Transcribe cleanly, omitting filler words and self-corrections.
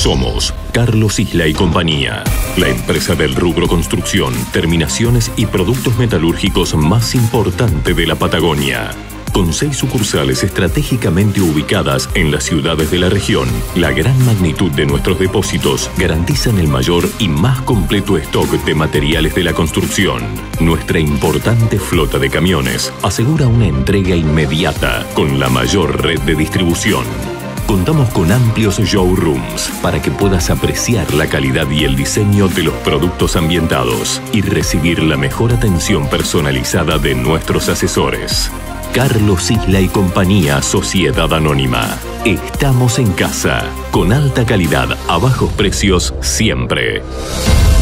Somos Carlos Isla y Compañía, la empresa del rubro construcción, terminaciones y productos metalúrgicos más importante de la Patagonia. Con 6 sucursales estratégicamente ubicadas en las ciudades de la región, la gran magnitud de nuestros depósitos garantizan el mayor y más completo stock de materiales de la construcción. Nuestra importante flota de camiones asegura una entrega inmediata con la mayor red de distribución. Contamos con amplios showrooms para que puedas apreciar la calidad y el diseño de los productos ambientados y recibir la mejor atención personalizada de nuestros asesores. Carlos Isla y Compañía, Sociedad Anónima. Estamos en casa, con alta calidad, a bajos precios, siempre.